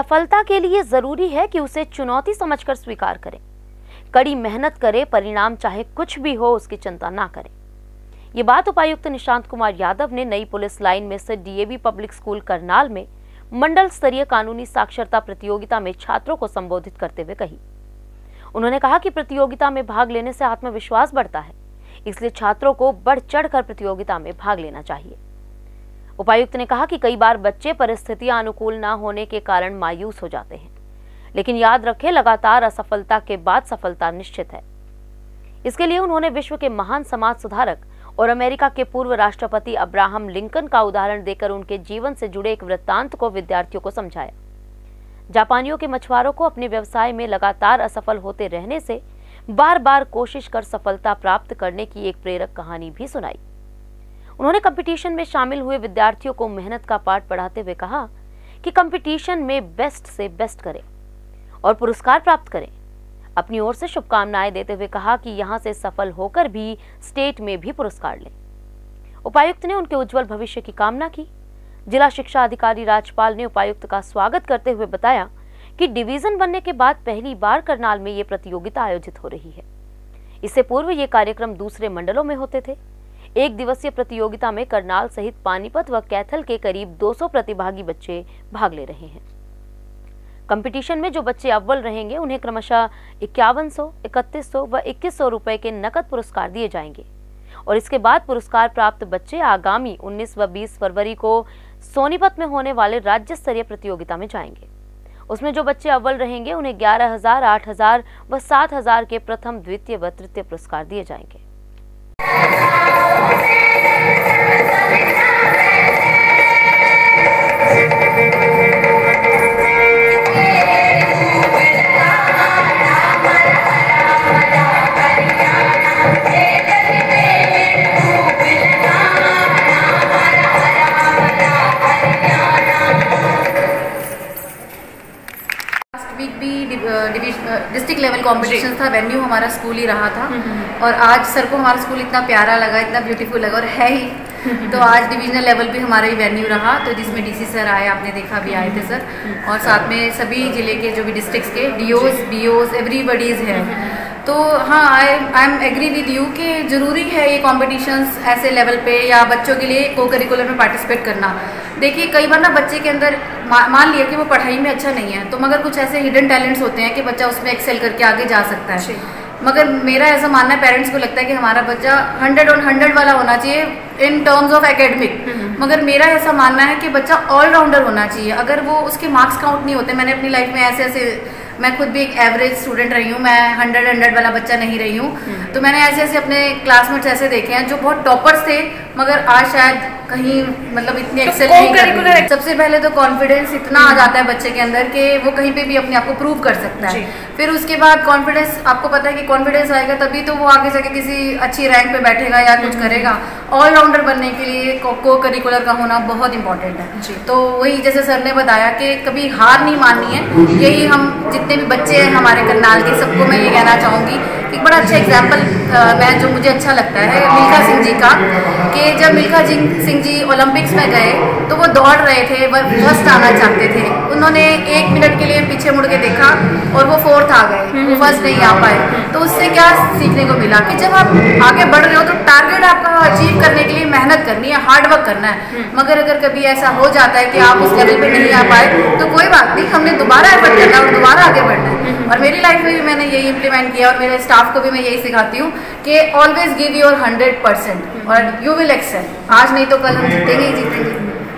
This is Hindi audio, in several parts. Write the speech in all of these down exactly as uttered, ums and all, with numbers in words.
सफलता के लिए जरूरी है कि उसे चुनौती समझकर स्वीकार करें, कड़ी मेहनत करे, परिणाम चाहे कुछ भी हो उसकी चिंता ना करें। ये बात उपायुक्त निशांत कुमार यादव ने नई पुलिस लाइन में से डीएवी पब्लिक स्कूल करनाल में मंडल स्तरीय कानूनी साक्षरता प्रतियोगिता में छात्रों को संबोधित करते हुए कही। उन्होंने कहा कि प्रतियोगिता में भाग लेने से आत्मविश्वास बढ़ता है, इसलिए छात्रों को बढ़ चढ़कर प्रतियोगिता में भाग लेना चाहिए। उपायुक्त ने कहा कि कई बार बच्चे परिस्थितियां अनुकूल न होने के कारण मायूस हो जाते हैं, लेकिन याद रखें लगातार असफलता के बाद सफलता निश्चित है। इसके लिए उन्होंने विश्व के महान समाज सुधारक और अमेरिका के पूर्व राष्ट्रपति अब्राहम लिंकन का उदाहरण देकर उनके जीवन से जुड़े एक वृत्तांत को विद्यार्थियों को समझाया। जापानियों के मछुआरों को अपने व्यवसाय में लगातार असफल होते रहने से बार बार कोशिश कर सफलता प्राप्त करने की एक प्रेरक कहानी भी सुनाई। उन्होंने कंपटीशन में शामिल हुए विद्यार्थियों को मेहनत का पाठ पढ़ाते हुए कहा कि कंपटीशन में बेस्ट से बेस्ट करें और पुरस्कार प्राप्त करें। अपनी ओर से शुभकामनाएं देते हुए कहा कि यहां से सफल होकर भी स्टेट में भी पुरस्कार लें। उपायुक्त ने उनके उज्जवल भविष्य की कामना की। जिला शिक्षा अधिकारी राजपाल ने उपायुक्त का स्वागत करते हुए बताया कि डिवीजन बनने के बाद पहली बार करनाल में ये प्रतियोगिता आयोजित हो रही है। इससे पूर्व ये कार्यक्रम दूसरे मंडलों में होते थे। एक दिवसीय प्रतियोगिता में करनाल सहित पानीपत व कैथल के करीब दो सौ प्रतिभागी बच्चे भाग ले रहे हैं। कंपटीशन में जो बच्चे अव्वल रहेंगे उन्हें क्रमशः इक्यावन सौ, इकतीस सौ व इक्कीस सौ रुपए के नकद पुरस्कार दिए जाएंगे और इसके बाद पुरस्कार प्राप्त बच्चे आगामी उन्नीस व बीस फरवरी को सोनीपत में होने वाले राज्य स्तरीय प्रतियोगिता में जाएंगे। उसमें जो बच्चे अव्वल रहेंगे उन्हें ग्यारह हजार, आठ हजार व सात हजार के प्रथम, द्वितीय व तृतीय पुरस्कार दिए जाएंगे। डिस्ट्रिक्ट लेवल कंपटीशन था, वेन्यू हमारा स्कूल ही रहा था और आज सर को हमारा स्कूल इतना प्यारा लगा, इतना ब्यूटीफुल लगा और है ही। तो आज डिवीजनल लेवल पे हमारा ही वेन्यू रहा, तो जिसमें डीसी सर आए, आपने देखा भी आए थे सर, और साथ में सभी जिले के जो भी डिस्ट्रिक्ट्स के डीओज, बीओज, एवरीबडीज है। तो हाँ, I I am agree with you कि ज़रूरी है ये कॉम्पिटिशन्स ऐसे लेवल पे या बच्चों के लिए को करिकुलर में पार्टिसिपेट करना। देखिए कई बार ना बच्चे के अंदर मा, मान लिया कि वो पढ़ाई में अच्छा नहीं है, तो मगर कुछ ऐसे हिडन टैलेंट्स होते हैं कि बच्चा उसमें एक्सेल करके आगे जा सकता है। मगर मेरा ऐसा मानना है, पेरेंट्स को लगता है कि हमारा बच्चा हंड्रेड ऑन हंड्रेड वाला होना चाहिए इन टर्म्स ऑफ एकेडमिक, मगर मेरा ऐसा मानना है कि बच्चा ऑलराउंडर होना चाहिए। अगर वो उसके मार्क्स काउंट नहीं होते, मैंने अपनी लाइफ में ऐसे ऐसे, मैं खुद भी एक एवरेज स्टूडेंट रही हूँ, मैं हंड्रेड हंड्रेड वाला बच्चा नहीं रही हूँ, तो मैंने ऐसे ऐसे अपने क्लासमेट्स ऐसे देखे हैं जो बहुत टॉपर्स थे मगर आज शायद कहीं मतलब इतनी एक्सेल तो नहीं कर रही। सबसे पहले तो कॉन्फिडेंस इतना आ जाता है बच्चे के अंदर कि वो कहीं पे भी अपने आप को प्रूव कर सकता है। फिर उसके बाद कॉन्फिडेंस, आपको पता है कि कॉन्फिडेंस आएगा तभी तो वो आगे जाके किसी अच्छी रैंक पे बैठेगा या कुछ करेगा। ऑलराउंडर बनने के लिए को करिकुलर का होना बहुत इंपॉर्टेंट है। तो वही जैसे सर ने बताया कि कभी हार नहीं माननी है, यही हम जितने भी बच्चे हैं हमारे करनाल के, सबको मैं ये कहना चाहूँगी। एक बड़ा अच्छा एग्जाम्पल मैं जो मुझे अच्छा लगता है मिल्खा सिंह जी का, कि जब मिल्खा सिंह जी ओलंपिक्स में गए तो वो दौड़ रहे थे, वह फर्स्ट आना चाहते थे। उन्होंने एक मिनट के लिए पीछे मुड़ के देखा और वो फोर्थ आ गए, वो फर्स्ट नहीं आ पाए। तो उससे क्या सीखने को मिला कि जब आप आगे बढ़ रहे हो तो टारगेट आपका अचीव करने के लिए मेहनत करनी है, हार्ड वर्क करना है। मगर अगर कभी ऐसा हो जाता है कि आप उस लेवल पे नहीं आ पाए तो कोई बात नहीं, हमने दोबारा एफर्ट करना है और दोबारा आगे बढ़ना है। और मेरी लाइफ में भी मैंने यही इंप्लीमेंट किया और मेरे स्टाफ को भी मैं यही सिखाती हूँ कि always give your hundred percent और यू विल एक्सेल। आज नहीं तो कल हम जीतेंगे ही जीतेंगे।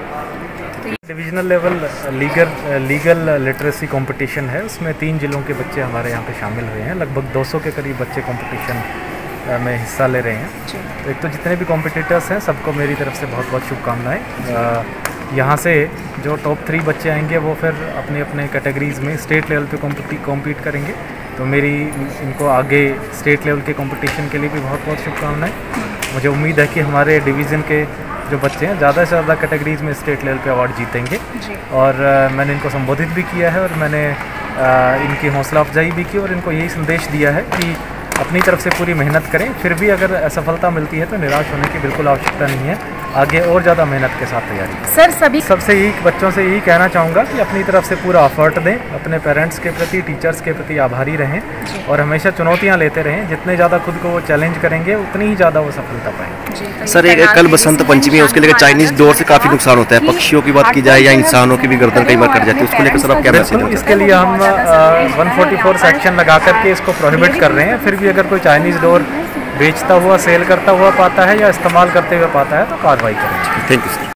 Divisional level legal legal literacy competition है, उसमें तीन जिलों के बच्चे हमारे यहाँ पे शामिल हुए हैं। लगभग दो सौ के करीब बच्चे कंपटीशन में हिस्सा ले रहे हैं। एक तो जितने भी कॉम्पिटिटर्स हैं सबको मेरी तरफ से बहुत बहुत शुभकामनाएं। यहाँ से जो टॉप थ्री बच्चे आएंगे वो फिर अपने अपने कैटेगरीज़ में स्टेट लेवल पे कॉम्पीट करेंगे। तो मेरी इनको आगे स्टेट लेवल के कंपटीशन के लिए भी बहुत बहुत शुभकामनाएं। मुझे उम्मीद है कि हमारे डिवीज़न के जो बच्चे हैं ज़्यादा से ज़्यादा कैटेगरीज़ में स्टेट लेवल पे अवार्ड जीतेंगे। और आ, मैंने इनको संबोधित भी किया है और मैंने आ, इनकी हौसला अफजाई भी की और इनको यही संदेश दिया है कि अपनी तरफ से पूरी मेहनत करें। फिर भी अगर असफलता मिलती है तो निराश होने की बिल्कुल आवश्यकता नहीं है। आगे और ज़्यादा मेहनत के साथ तैयारी करें। सर सभी सबसे यही बच्चों से यही कहना चाहूँगा कि अपनी तरफ से पूरा एफर्ट दें, अपने पेरेंट्स के प्रति, टीचर्स के प्रति आभारी रहें और हमेशा चुनौतियाँ लेते रहें। जितने ज़्यादा खुद को वो चैलेंज करेंगे उतनी ही ज़्यादा वो सफलता पाएंगे। सर एक कल बसंत पंचमी है, उसके लेकर चाइनीज डोर से काफ़ी नुकसान होता है। पक्षियों की बात की जाए या इंसानों की भी गर्दन कई बार कट जाती है, उसको लेकर सर आप क्या मैसेज दें? इसके लिए हम वन फोर्टी फोर सेक्शन लगा करके इसको प्रोहिबिट कर रहे हैं। फिर भी अगर कोई चाइनीज़ डोर बेचता हुआ, सेल करता हुआ पाता है या इस्तेमाल करते हुए पाता है तो कार्रवाई करें। Thank you sir.